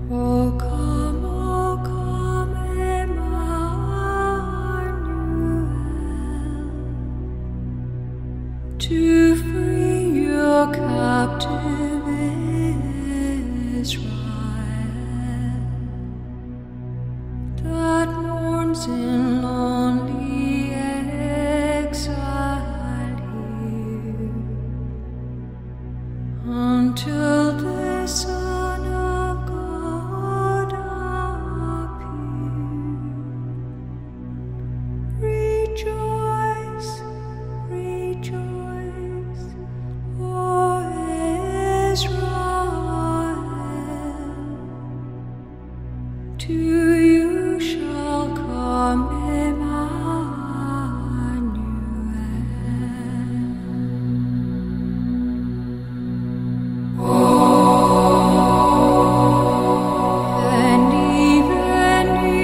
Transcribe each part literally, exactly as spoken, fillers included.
O come, O come, Emmanuel, to free your captive Israel, that mourns in lonely exile here, until the Son of God appear. Rejoice, rejoice, O Israel, to you shall come and even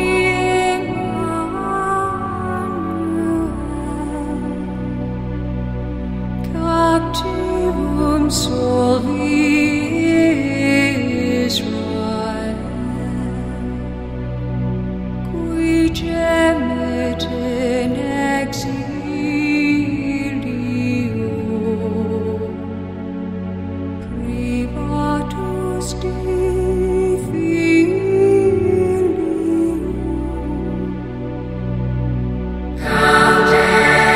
Emmanuel, captivum solvi Israel, qui gemit in exilio, privatus Dei filio. Gaude,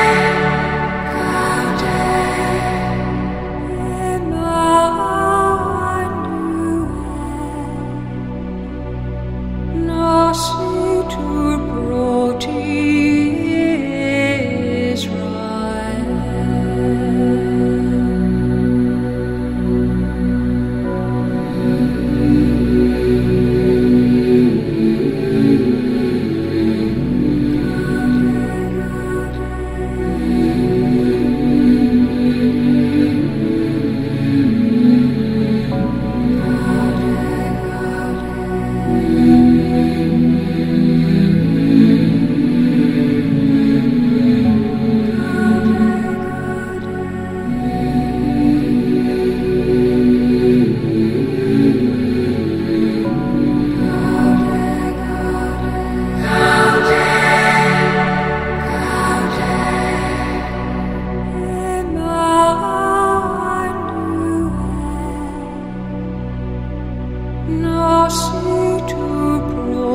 gaude, Emmanuel, nascitur pro nascitur pro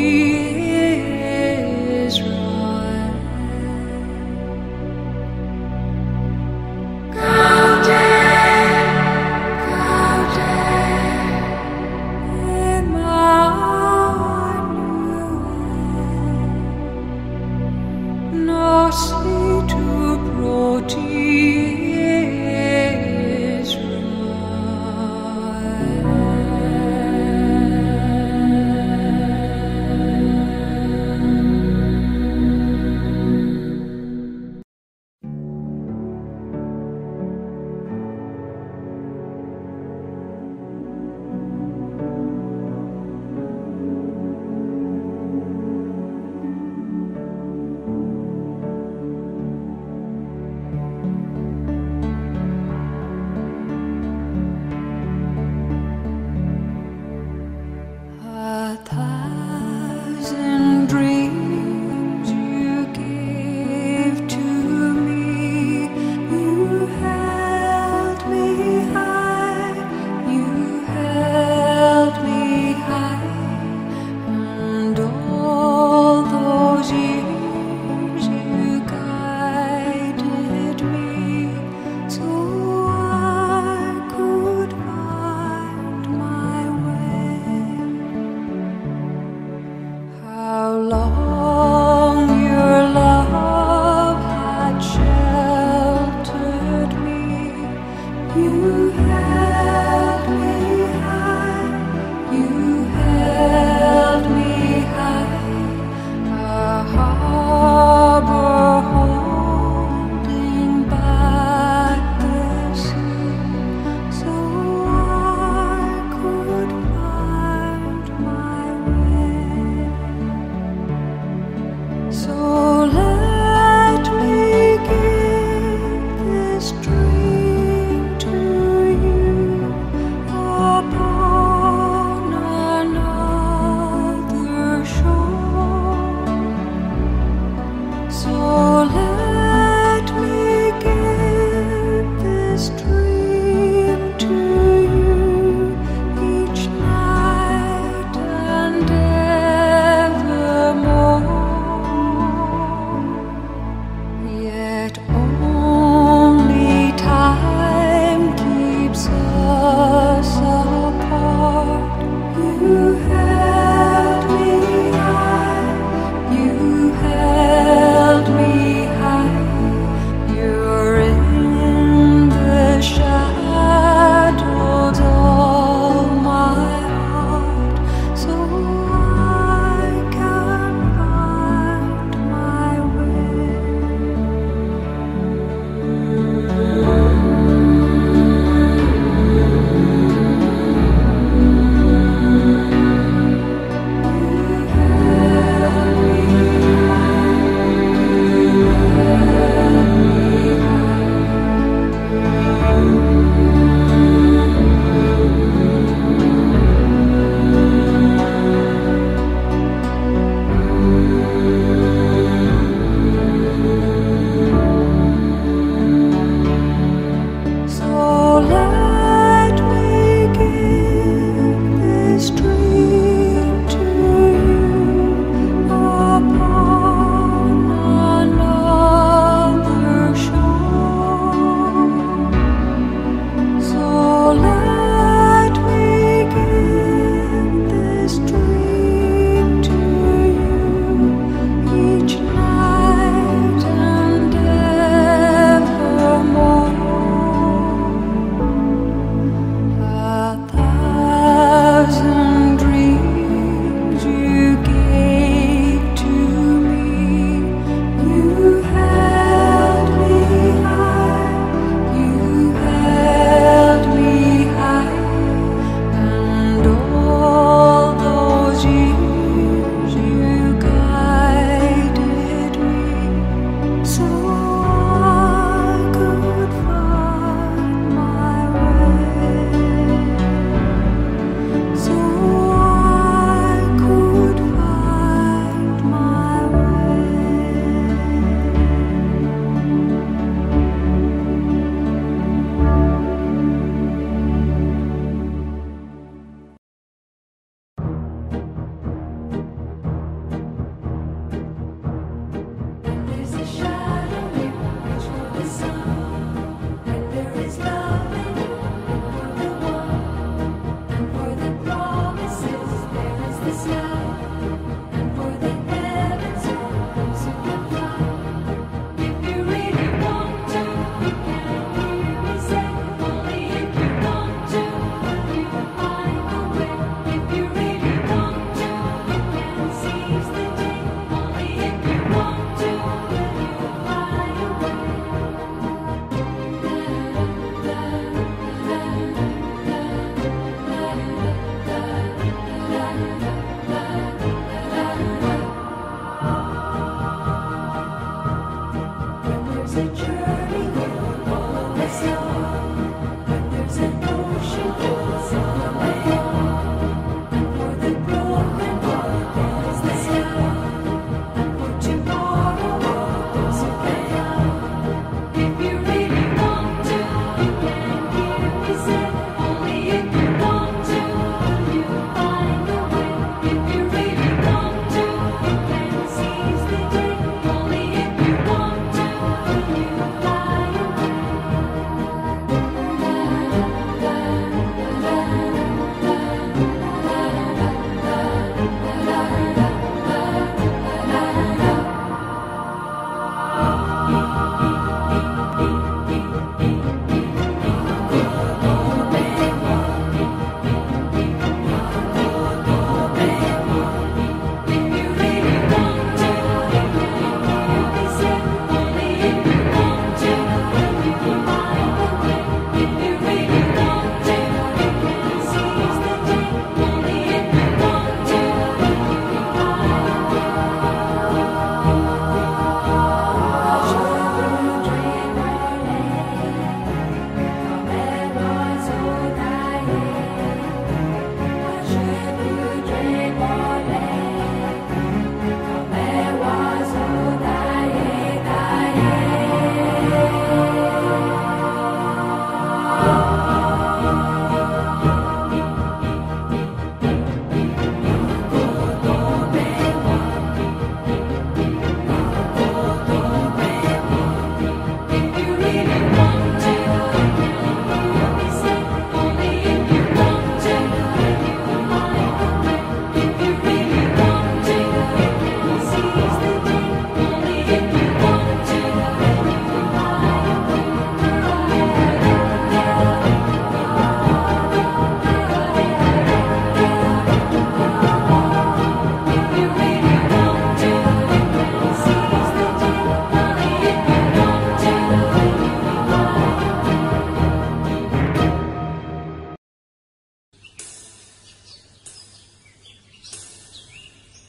Israel. Gaude, gaude, Emmanuel, nascitur pro Israel.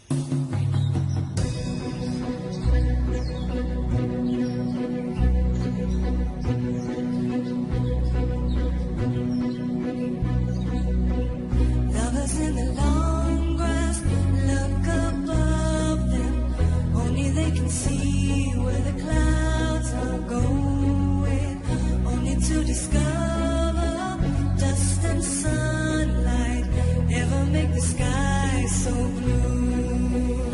Make the sky so blue.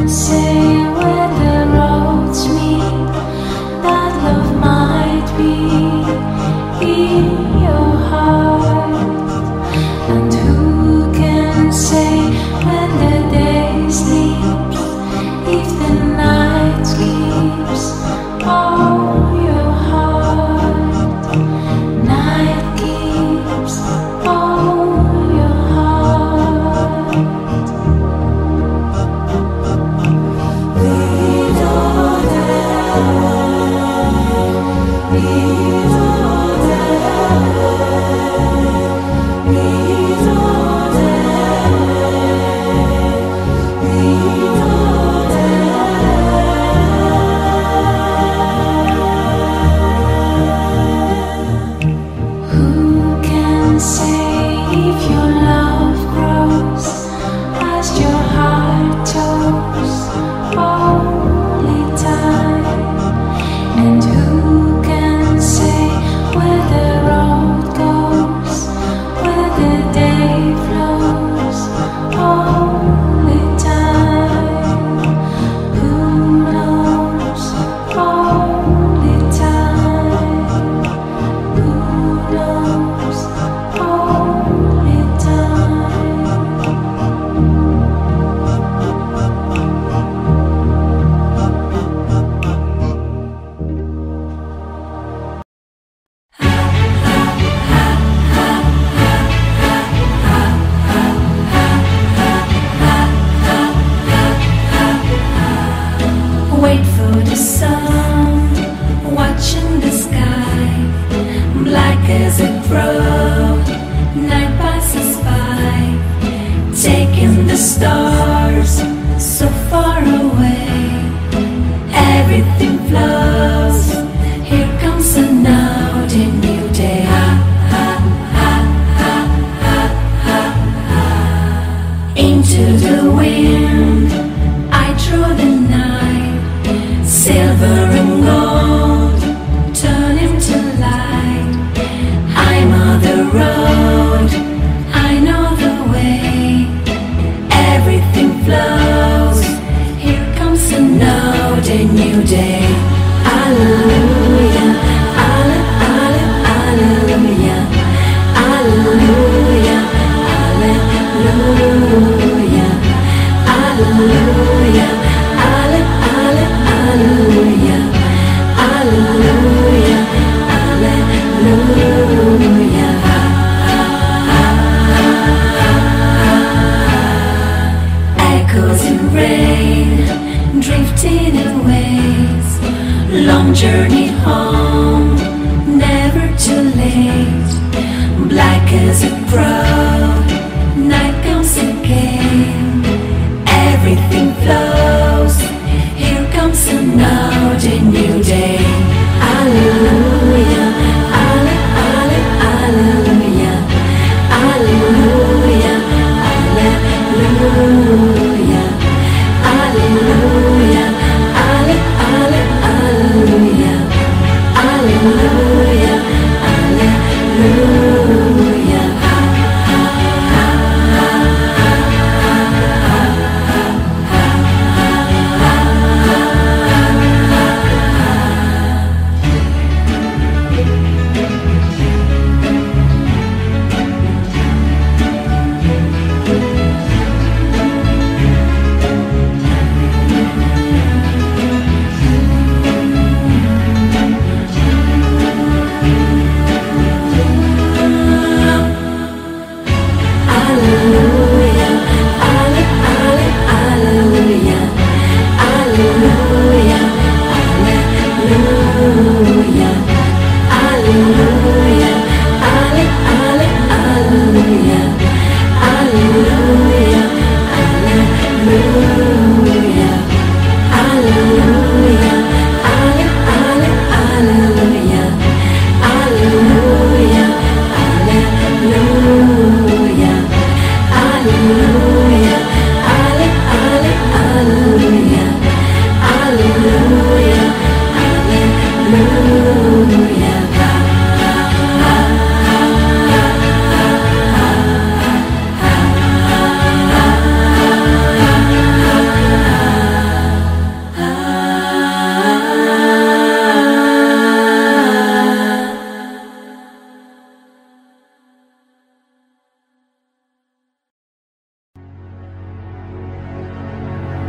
Hallelujah.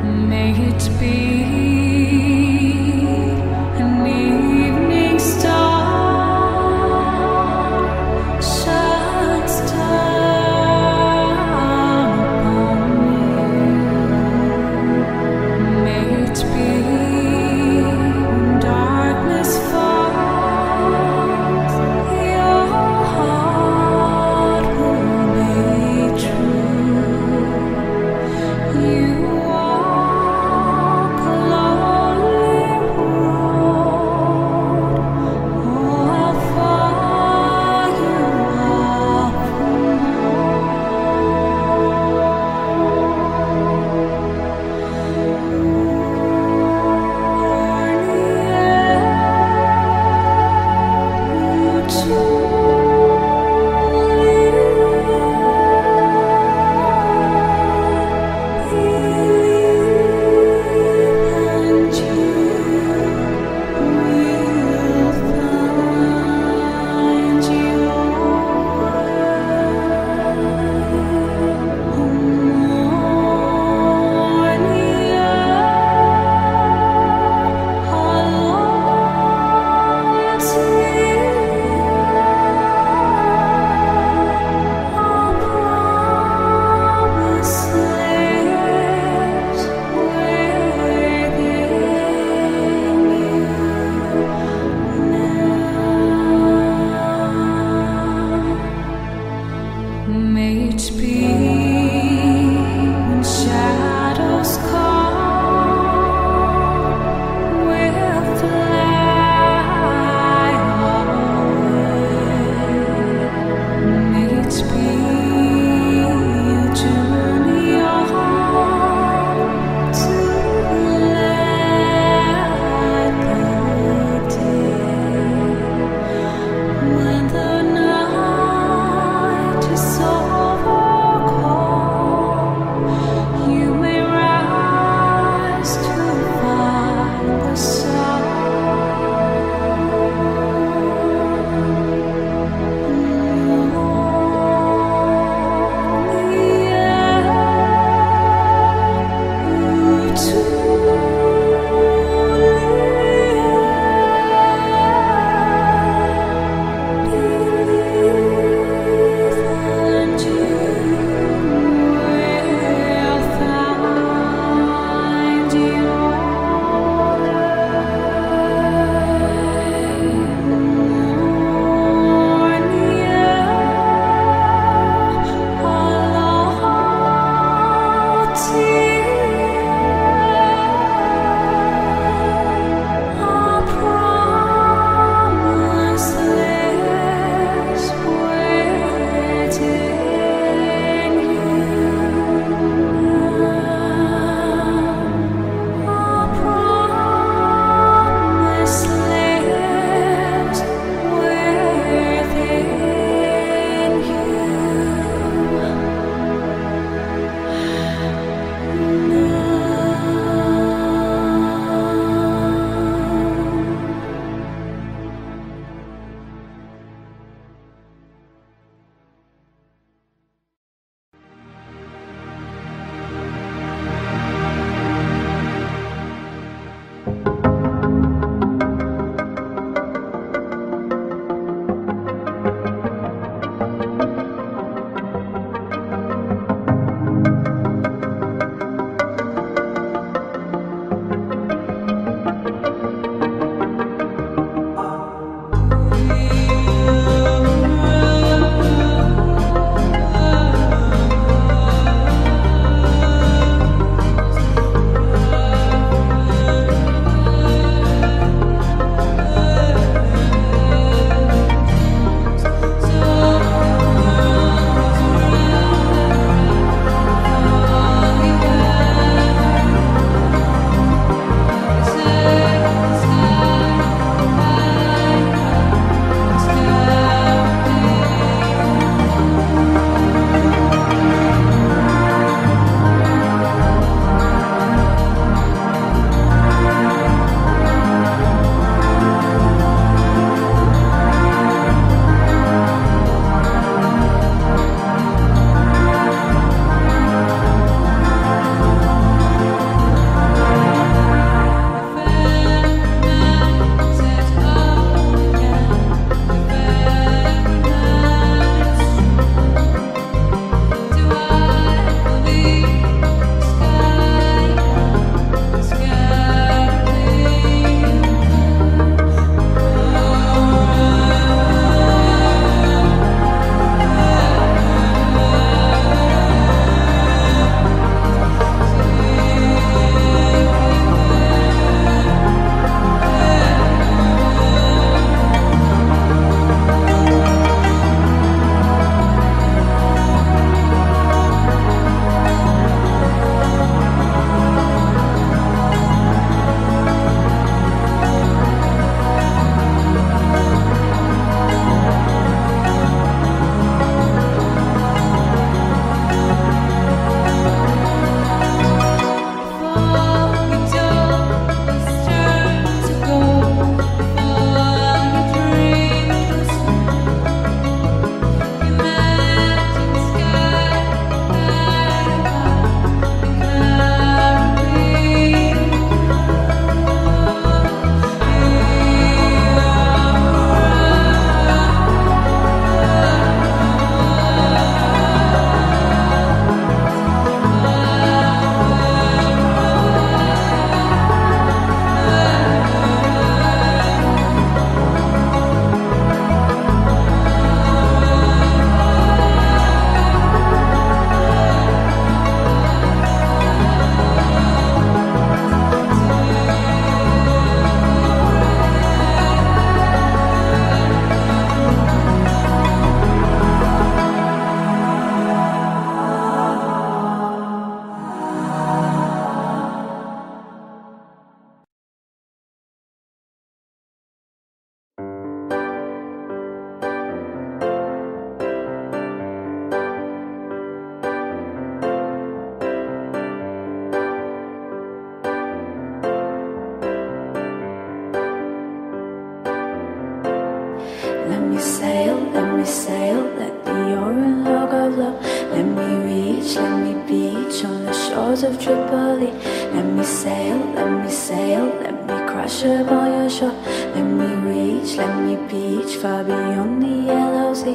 May it be an evening star shines down upon you. May it be when darkness falls, your heart will be true. You walk alone let me sail, let the orange log of love. Let me reach, let me beach on the shores of Tripoli. Let me sail, let me sail, let me crash upon your shore. Let me reach, let me beach far beyond the yellow sea.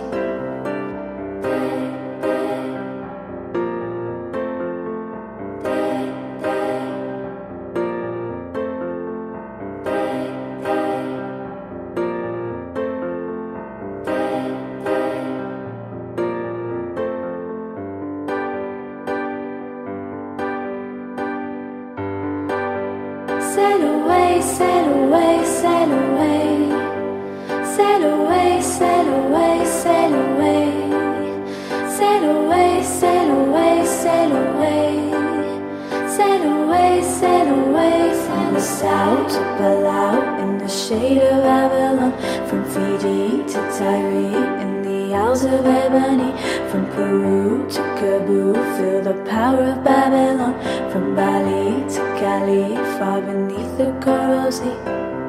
Sail away, sail away, sail away. Sail away, sail away, sail away. Sail away, sail away, sail away. Sail away, sail away. From the south to Palau, in the shade of Avalon. From Fiji to Tyre, in the Isles of Ebony. From Peru to Cebu, feel the power of Babylon. From Bali to Cali, far beneath the coral sea.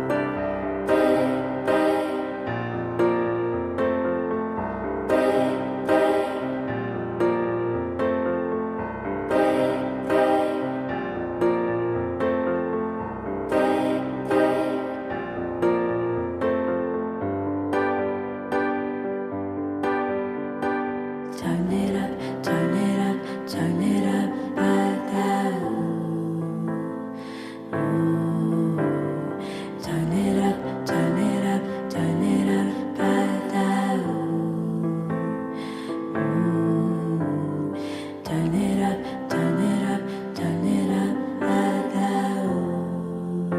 Turn it up, turn it up, turn it up, ba-da, ooh, ooh. Turn it up, turn it up, turn it up, ba-da, ooh, ooh. Turn it up, turn it up, turn it up, ba-da, ooh.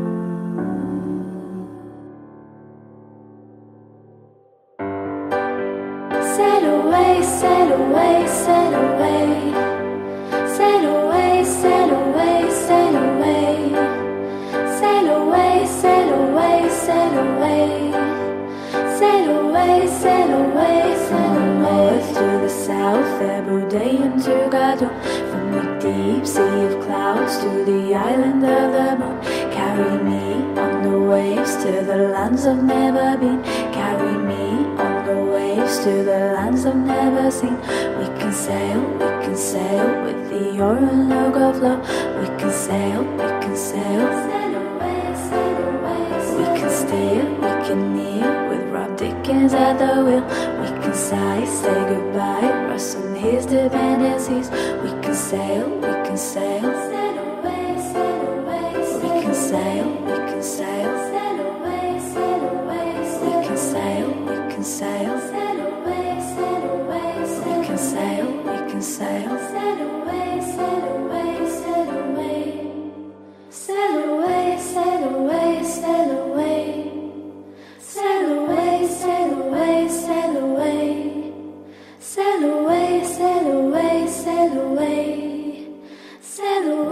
Sail away, sail away, sail away. Sail away, sail away, sail away. Sail away, sail away, sail away. Sail away, sail away, from the north to the south, Abu Dhabi to Gadon. From the deep sea of clouds to the island of the moon. Carry me on the waves to the lands I've never been. Carry me on the waves to the lands I've never seen. We can sail, we can sail with the orange log of love. We can sail, we can sail. Sail away, sail away. We can steer, we can near with Rob Dickens at the wheel. We can sigh, say goodbye, rest on his dependencies. We can sail, we can sail. Sail away, sail away. We can sail, we can sail. Sail away, sail away. We can sail, we can sail. Sail away, sail away. We can sail, we can sail. Sail away, sail away, sail away. Sail away, sail away, sail away. Sail away, sail away, sail away. Sail away, sail away, sail away. Sail away.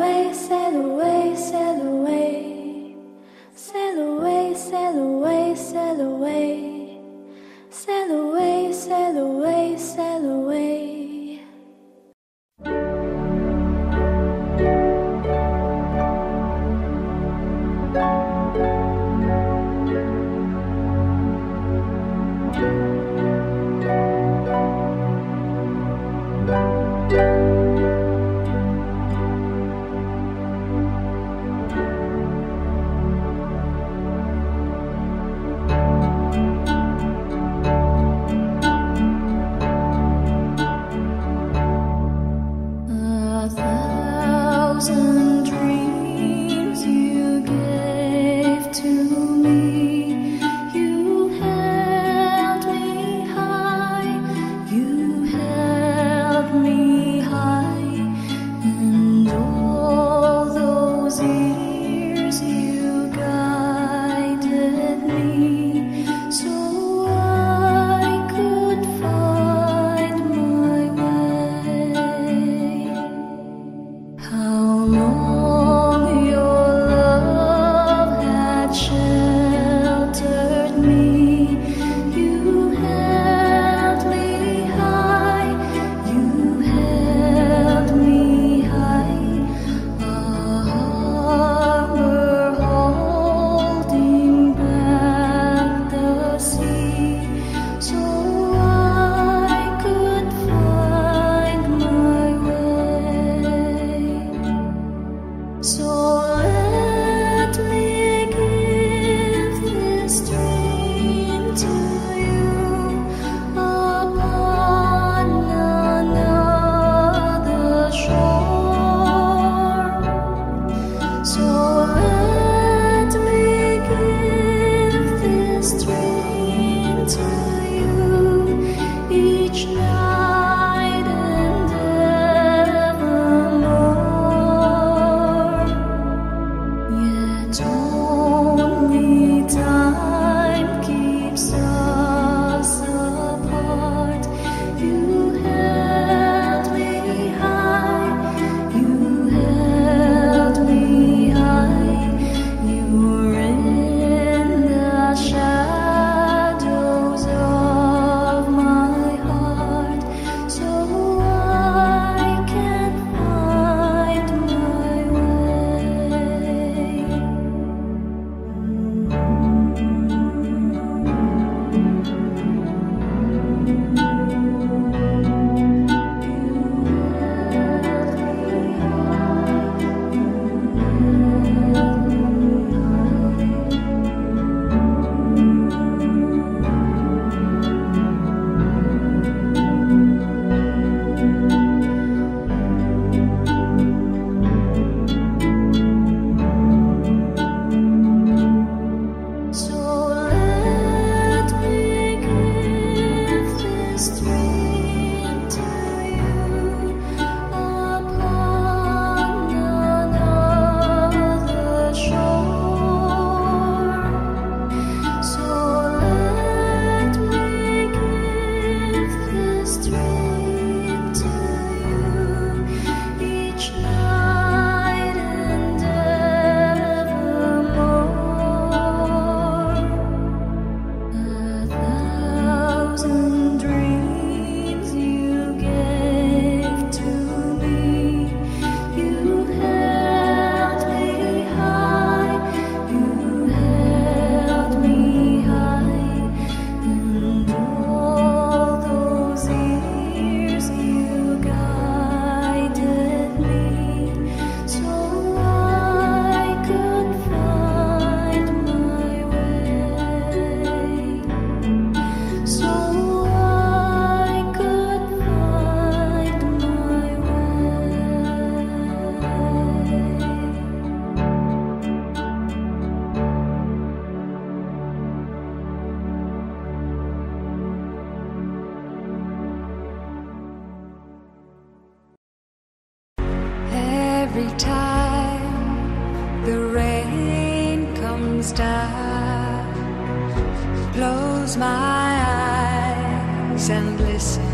The rain comes down, close my eyes and listen.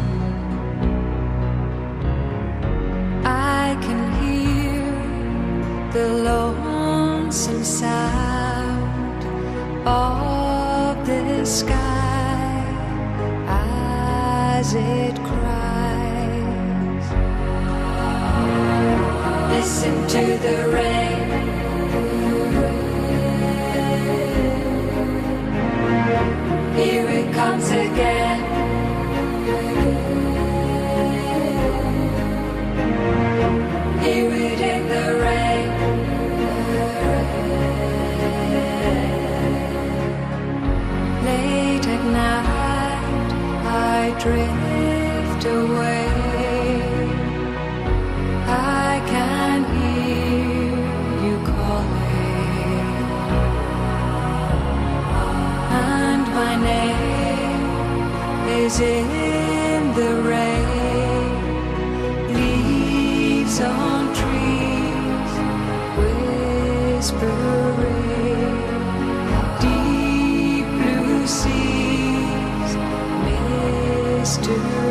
I can hear the lonesome sound of the sky as it cries. Listen to the rain. Here it comes again. Hear it in the rain. Late at night I drift away. I can hear you calling, and my name is in the rain. Leaves on trees whispering, deep blue seas, mystery.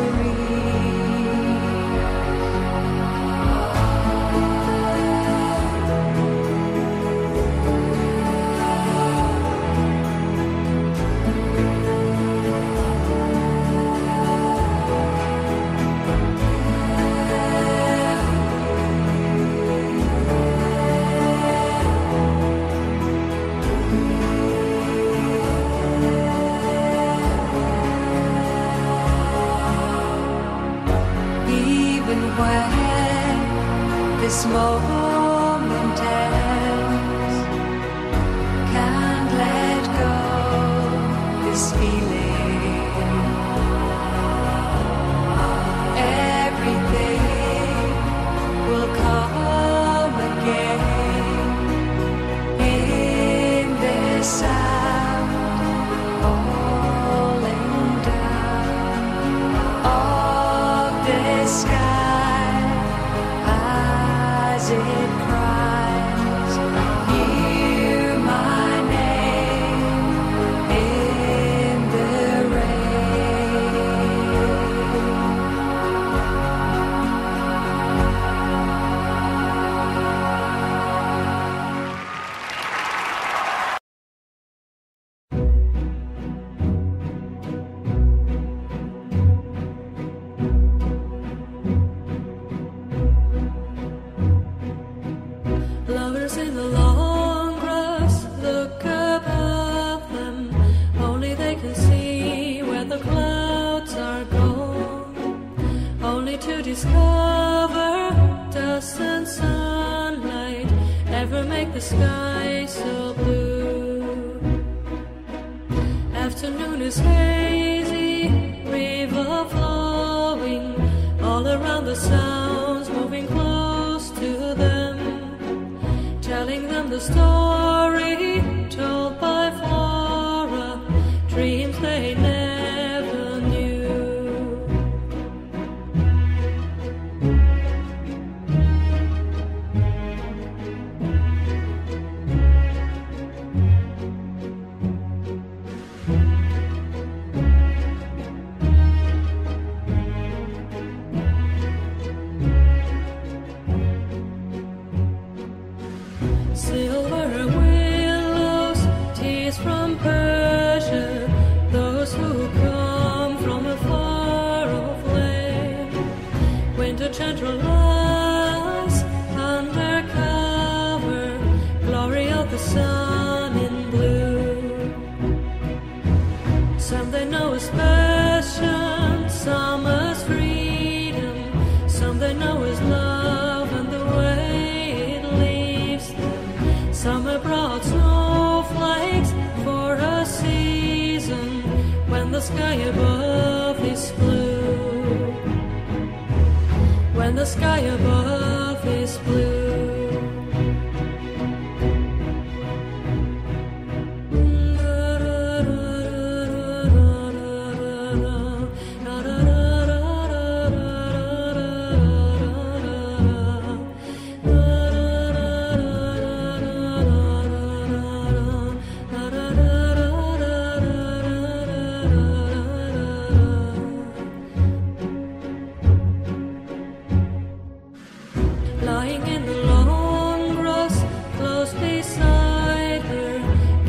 When this moment ends, can't let go this feeling. Everything will come again in this sound, falling down of the sky. It cries, hear my name in the Lovers in the long grass look above them. Only they can see where the clouds are gone. Only to discover doesn't sunlight ever make the sky so blue. Afternoon is hazy, river flowing, all around the sounds moving close to them, telling them the story told by Flora, dreams they never knew. Silver willows, tears from Persia, those who come from a far-off land. Winter gentle lies under cover, glory of the sun in blue. Some they know as passion, summer's freedom. Some they know as love and the way it leaves them. Summer brought snowflakes for a season when the sky above is blue. When the sky above is blue.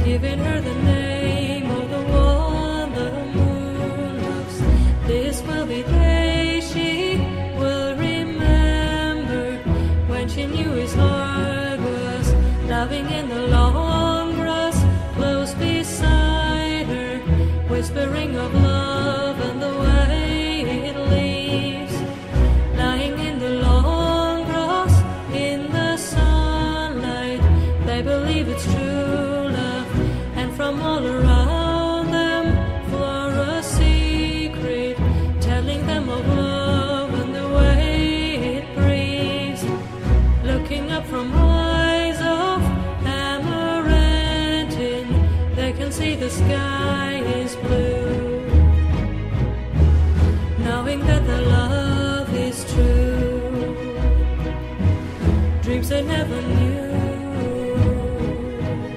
giving her the name of the one the moon loves. This will be the day she will remember, when she knew his heart was loving in the long grass close beside her, whispering of love and the way it leaves, lying in the long grass in the sunlight. They believe it's true love, and from all around them for a secret, telling them of love and the way it breathes, looking up from eyes of amaranthine, they can see the sky is blue, knowing that the love is true, dreams they never knew.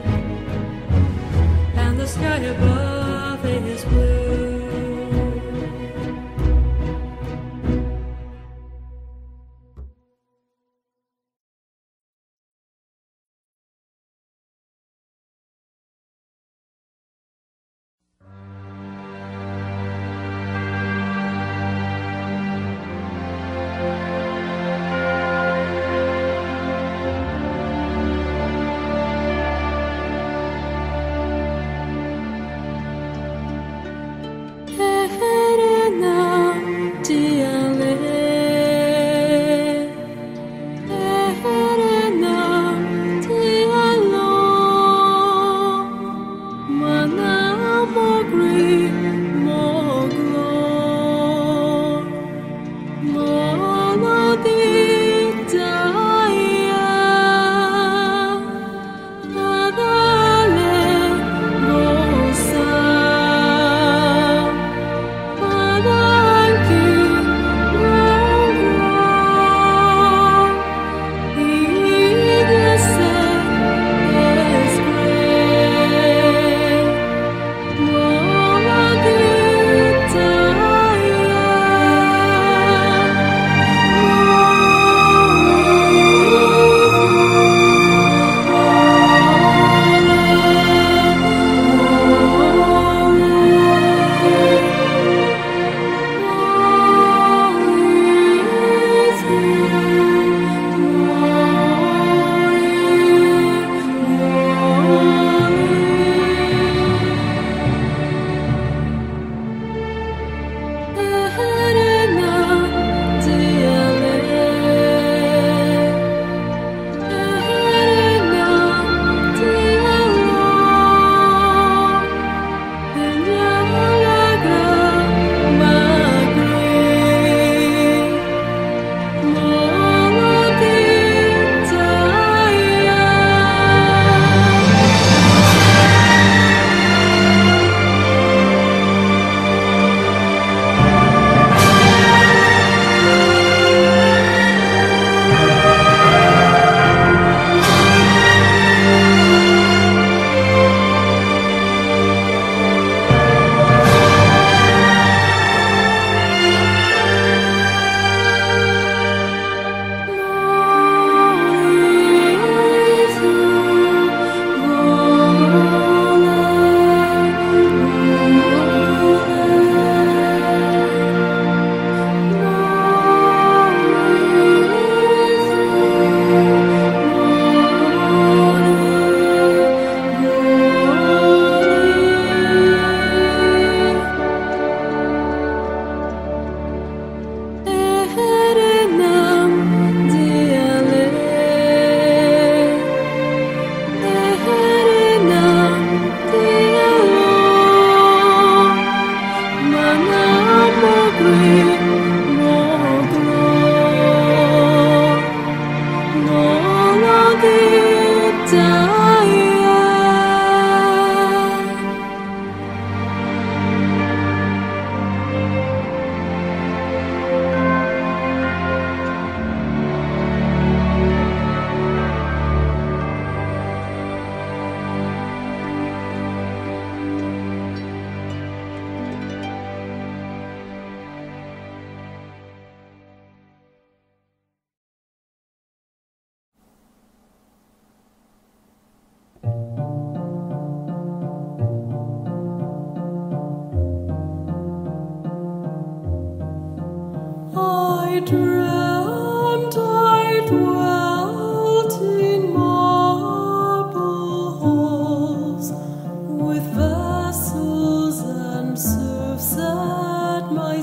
dreamt I dwelt in marble halls with vessels and serfs at my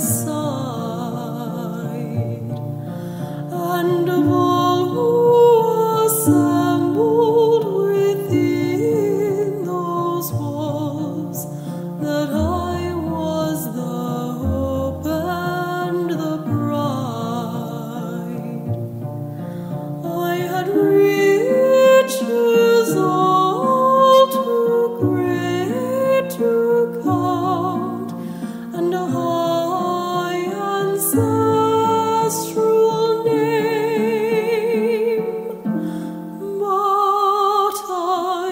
side, and of all who assembled within those walls, that I was the hope and the bride. I had riches all too great to count, and a high ancestral name, but I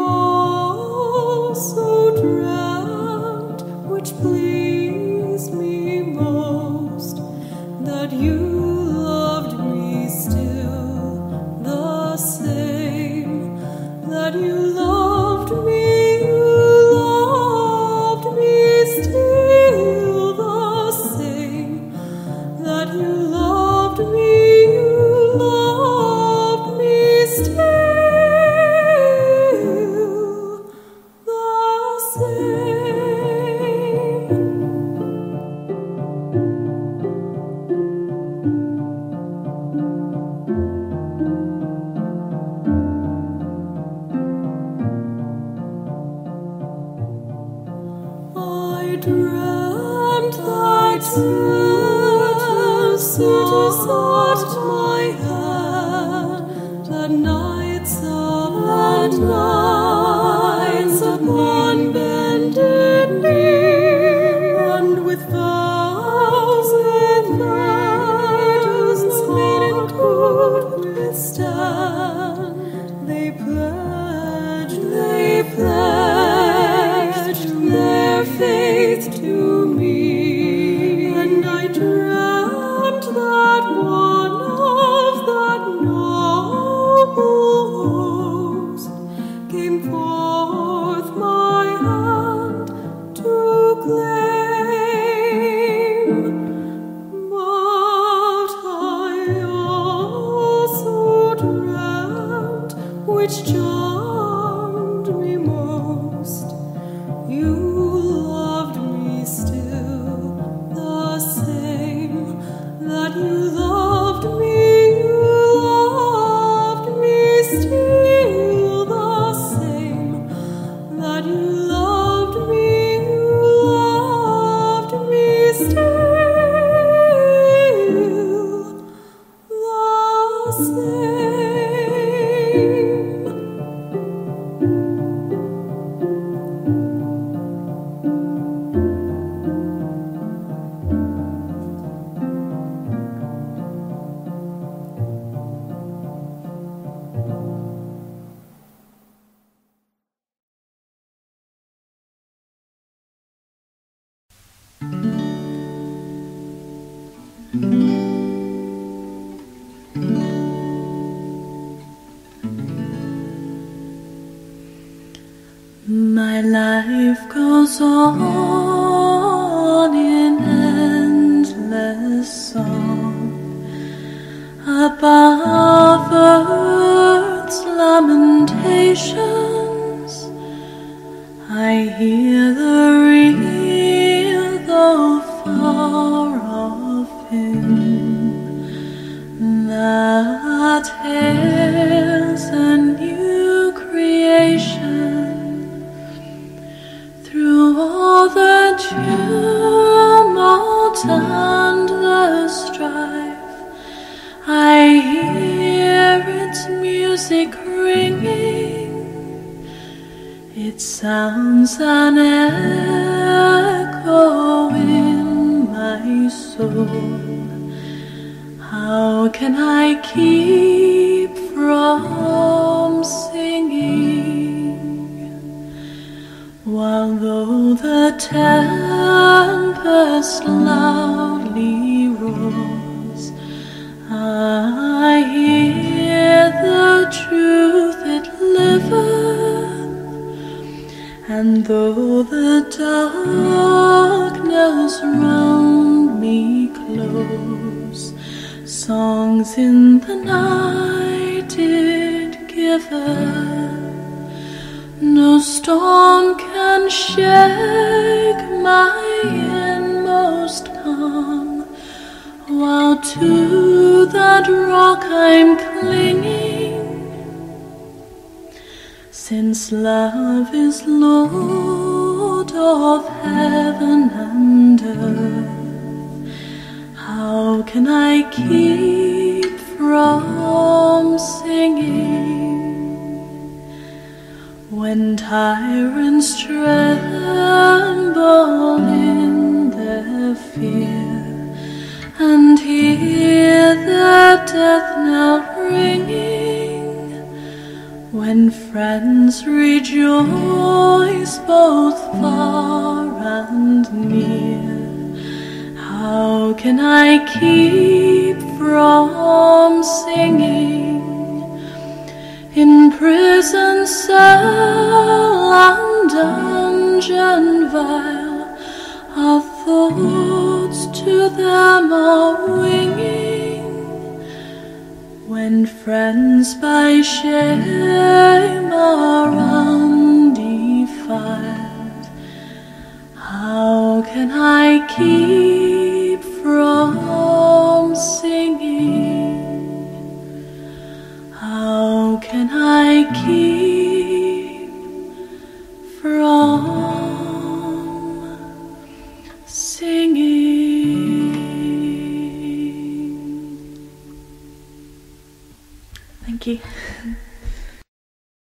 also dreamt, which pleased me most, that you loved me still the same, that you loved me, you loved me still the same, that you loved me, you loved me still the same. I dreamt that cities at my hand, that nights upon nights upon bended knee, and with vows and maidens maiden could withstand, they pledged, they pledged their faith to me, and I dreamt that one of that noble host came forth my hand to claim, but I also dreamt, which charmed me most, you loved me still the same, that you loved me, you loved me still the same, that you loved me, you loved me still the same. My life goes on in endless song above earth's lamentations. I hear the real, though far off hymn that hails a new creation. Through all the tumult and the strife, I hear its music ringing. It sounds an echo in my soul. How can I keep from singing? While though the tempest loudly roars, I hear the truth it liveth, and though the darkness round me close, songs in the night did give her. No storm can shake my inmost calm, while to that rock I'm clinging. Since love is Lord of heaven and earth, how can I keep from singing? When tyrants tremble in their fear, and hear their death knell ringing, when friends rejoice both far and near, how can I keep from singing? In prison cell and dungeon vile, our thoughts to them are winging. When friends by shame are undefiled, how can I keep from singing? How can I keep from singing? Thank you.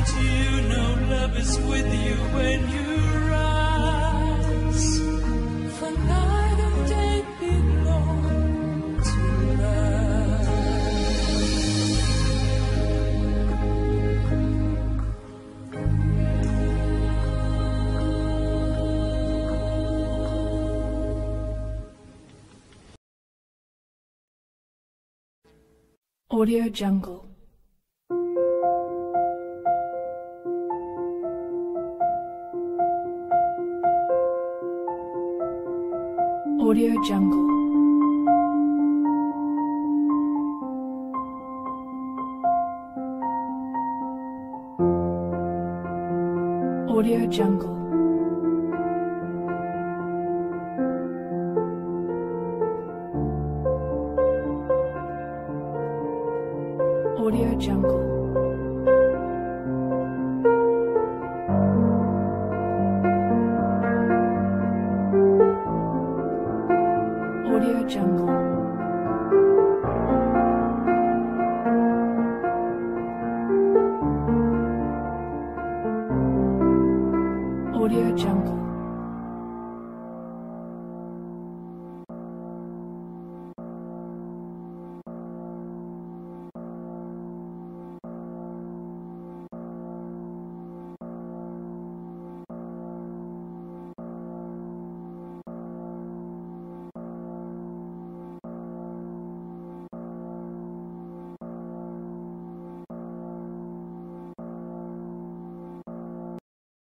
Don't you know love is with you when you rise? For night and day belong to love. Audio Jungle. Audio Jungle. Audio Jungle. Audio Jungle. Audio Jungle. Audio Jungle.